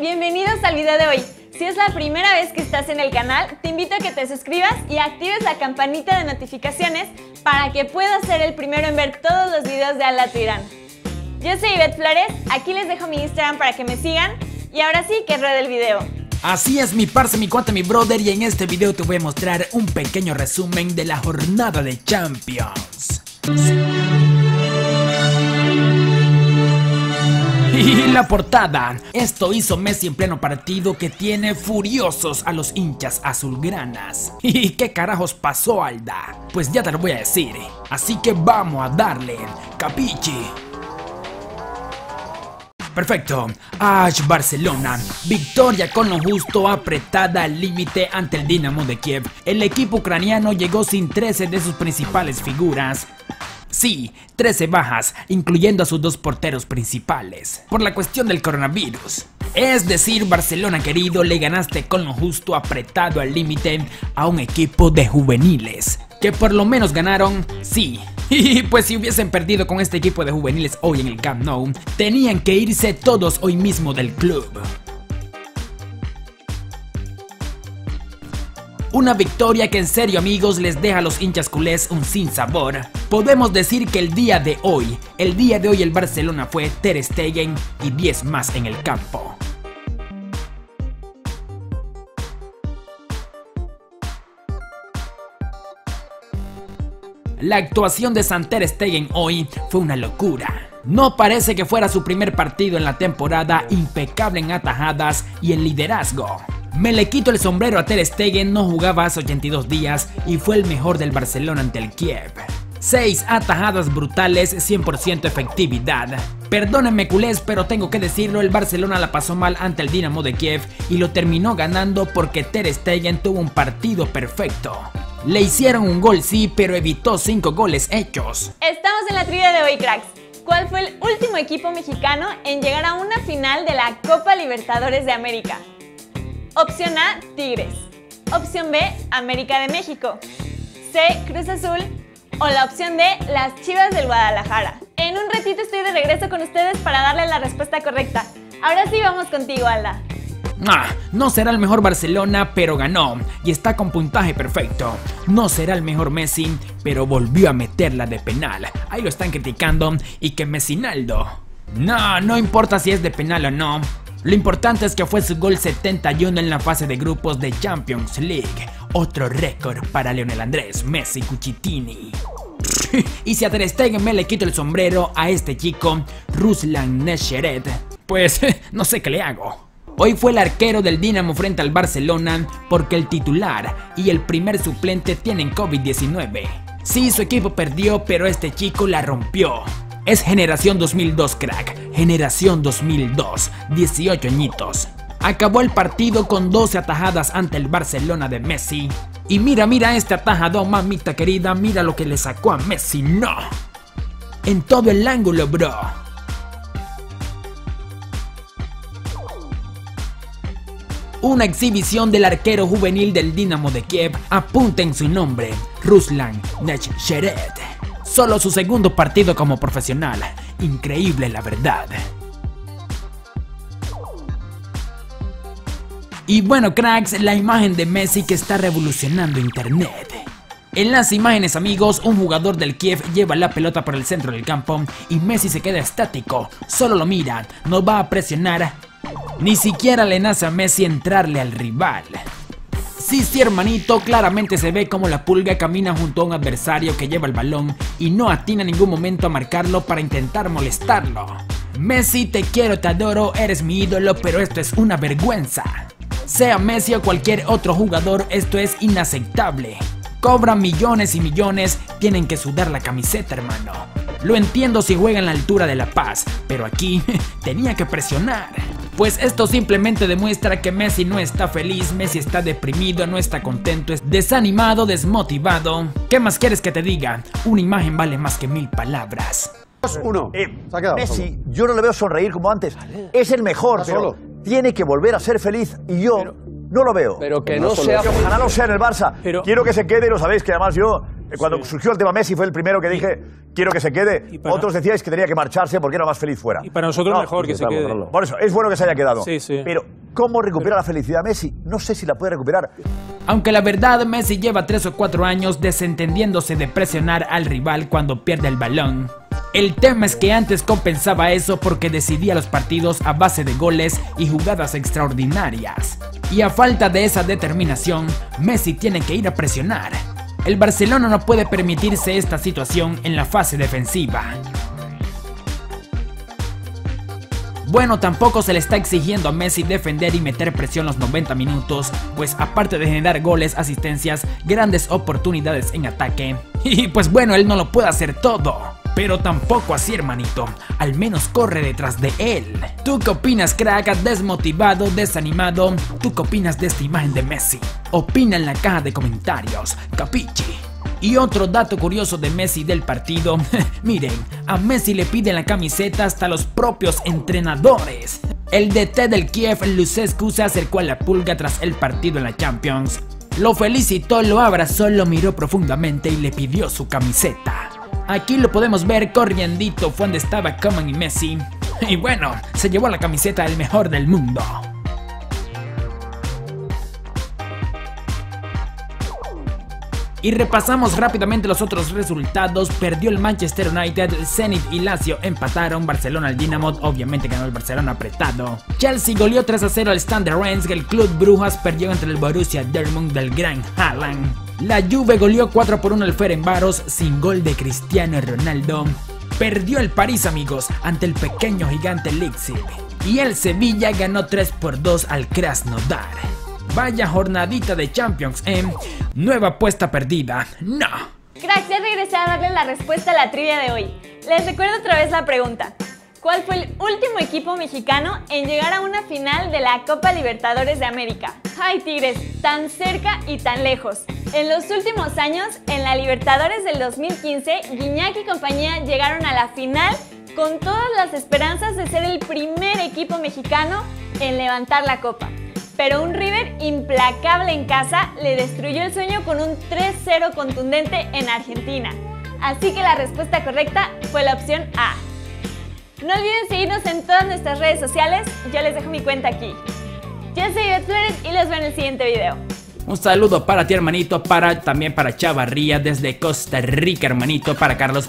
Bienvenidos al video de hoy. Si es la primera vez que estás en el canal, te invito a que te suscribas y actives la campanita de notificaciones para que puedas ser el primero en ver todos los videos de Al Lado Irán. Yo soy Ivette Flores, aquí les dejo mi Instagram para que me sigan y ahora sí que ruede el video. Así es, mi parce, mi cuate, mi brother, y en este video te voy a mostrar un pequeño resumen de la jornada de Champions. Y la portada, esto hizo Messi en pleno partido que tiene furiosos a los hinchas azulgranas. ¿Y qué carajos pasó, Alda? Pues ya te lo voy a decir, así que vamos a darle, capichi. Perfecto, Ash Barcelona, victoria con lo justo, apretada al límite ante el Dinamo de Kiev. El equipo ucraniano llegó sin 13 de sus principales figuras. Sí, 13 bajas, incluyendo a sus dos porteros principales, por la cuestión del coronavirus. Es decir, Barcelona querido, le ganaste con lo justo, apretado al límite a un equipo de juveniles, que por lo menos ganaron, sí. Y pues si hubiesen perdido con este equipo de juveniles hoy en el Camp Nou, tenían que irse todos hoy mismo del club. Una victoria que en serio, amigos, les deja a los hinchas culés un sinsabor. Podemos decir que el día de hoy el Barcelona fue Ter Stegen y 10 más en el campo. La actuación de Ter Stegen hoy fue una locura. No parece que fuera su primer partido en la temporada, impecable en atajadas y en liderazgo. Me le quito el sombrero a Ter Stegen, no jugaba hace 82 días y fue el mejor del Barcelona ante el Kiev. 6 atajadas brutales, 100% efectividad. Perdónenme culés, pero tengo que decirlo, el Barcelona la pasó mal ante el Dinamo de Kiev y lo terminó ganando porque Ter Stegen tuvo un partido perfecto. Le hicieron un gol sí, pero evitó 5 goles hechos. Estamos en la trivia de hoy, cracks. ¿Cuál fue el último equipo mexicano en llegar a una final de la Copa Libertadores de América? Opción A, Tigres. Opción B, América de México. C, Cruz Azul. O la opción D, las Chivas del Guadalajara. En un ratito estoy de regreso con ustedes para darle la respuesta correcta. Ahora sí vamos contigo, Alda. No será el mejor Barcelona, pero ganó y está con puntaje perfecto. No será el mejor Messi, pero volvió a meterla de penal. Ahí lo están criticando y que Messinaldo. No importa si es de penal o no. Lo importante es que fue su gol 71 en la fase de grupos de Champions League. Otro récord para Lionel Andrés Messi Cucitini. Y si a Ter Stegen me le quito el sombrero a este chico, Ruslan Nesheret, pues no sé qué le hago. Hoy fue el arquero del Dinamo frente al Barcelona porque el titular y el primer suplente tienen COVID-19. Sí, su equipo perdió, pero este chico la rompió. Es generación 2002, crack. Generación 2002, 18 añitos. Acabó el partido con 12 atajadas ante el Barcelona de Messi. Y mira este atajador, mamita querida, mira lo que le sacó a Messi, no. En todo el ángulo, bro. Una exhibición del arquero juvenil del Dinamo de Kiev, apunten su nombre, Ruslan Nesheret. Solo su segundo partido como profesional, increíble la verdad. Y bueno, cracks, la imagen de Messi que está revolucionando internet. En las imágenes, amigos, un jugador del Kiev lleva la pelota por el centro del campo y Messi se queda estático, solo lo mira, no va a presionar. Ni siquiera le nace a Messi entrarle al rival. Sí, hermanito, claramente se ve como la pulga camina junto a un adversario que lleva el balón y no atina en ningún momento a marcarlo para intentar molestarlo. Messi, te quiero, te adoro, eres mi ídolo, pero esto es una vergüenza. Sea Messi o cualquier otro jugador, esto es inaceptable. Cobran millones y millones, tienen que sudar la camiseta, hermano. Lo entiendo si juega en la altura de La Paz, pero aquí tenía que presionar. Pues esto simplemente demuestra que Messi no está feliz, Messi está deprimido, no está contento, es desanimado, desmotivado. ¿Qué más quieres que te diga? Una imagen vale más que 1000 palabras. 2-1. Messi, yo no le veo sonreír como antes. Es el mejor, pero tiene que volver a ser feliz y yo no lo veo. Pero que no sea... Ojalá no sea en el Barça. Pero... Quiero que se quede y lo sabéis que además yo Cuando surgió el tema Messi fue el primero que dije, quiero que se quede. Otros decíais que tenía que marcharse porque era más feliz fuera. Y para nosotros mejor que se quede. Por eso, es bueno que se haya quedado. Sí. Pero, ¿cómo recupera la felicidad Messi? No sé si la puede recuperar. Aunque la verdad, Messi lleva 3 o 4 años desentendiéndose de presionar al rival cuando pierde el balón. El tema es que antes compensaba eso porque decidía los partidos a base de goles y jugadas extraordinarias. Y a falta de esa determinación, Messi tiene que ir a presionar. El Barcelona no puede permitirse esta situación en la fase defensiva. Bueno, tampoco se le está exigiendo a Messi defender y meter presión los 90 minutos, pues aparte de generar goles, asistencias, grandes oportunidades en ataque, y pues bueno, él no lo puede hacer todo. Pero tampoco así, hermanito, al menos corre detrás de él. ¿Tú qué opinas, crack? ¿Desmotivado? ¿Desanimado? ¿Tú qué opinas de esta imagen de Messi? Opina en la caja de comentarios, capichi. Y otro dato curioso de Messi del partido, miren, a Messi le piden la camiseta hasta los propios entrenadores. El DT del Kiev, Lucescu, se acercó a la pulga tras el partido en la Champions. Lo felicitó, lo abrazó, lo miró profundamente y le pidió su camiseta. Aquí lo podemos ver corriendito, fue donde estaba Koeman y Messi. Y bueno, se llevó la camiseta del mejor del mundo. Y repasamos rápidamente los otros resultados. Perdió el Manchester United, Zenit y Lazio empataron, Barcelona al Dinamo, obviamente ganó el Barcelona apretado. Chelsea goleó 3-0 al Standard Rennes, el Club Brujas perdió entre el Borussia Dortmund del gran Haaland. La Juve goleó 4-1 al Ferencváros sin gol de Cristiano Ronaldo. Perdió el París, amigos, ante el pequeño gigante Leipzig. Y el Sevilla ganó 3-2 al Krasnodar. Vaya jornadita de Champions, nueva apuesta perdida, no. Cracks, ya regresé a darles la respuesta a la trivia de hoy. Les recuerdo otra vez la pregunta. ¿Cuál fue el último equipo mexicano en llegar a una final de la Copa Libertadores de América? ¡Ay, Tigres! Tan cerca y tan lejos. En los últimos años, en la Libertadores del 2015, Gignac y compañía llegaron a la final con todas las esperanzas de ser el primer equipo mexicano en levantar la copa. Pero un River implacable en casa le destruyó el sueño con un 3-0 contundente en Argentina. Así que la respuesta correcta fue la opción A. No olviden seguirnos en todas nuestras redes sociales, yo les dejo mi cuenta aquí. Yo soy Ivette Flores y los veo en el siguiente video. Un saludo para ti, hermanito, también para Chavarría desde Costa Rica, hermanito, para Carlos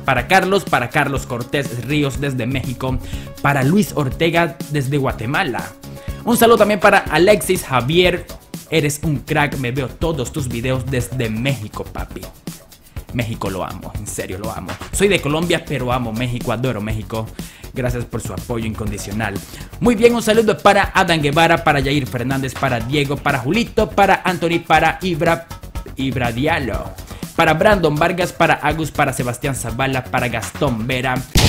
Cortés Ríos desde México, para Luis Ortega desde Guatemala. Un saludo también para Alexis Javier, eres un crack, me veo todos tus videos desde México, papi. México lo amo, en serio lo amo. Soy de Colombia, pero amo México, adoro México. Gracias por su apoyo incondicional. Muy bien, un saludo para Adán Guevara, para Yair Fernández, para Diego, para Julito, para Anthony, para Ibra Diallo, para Brandon Vargas, para Agus, para Sebastián Zavala, para Gastón Vera.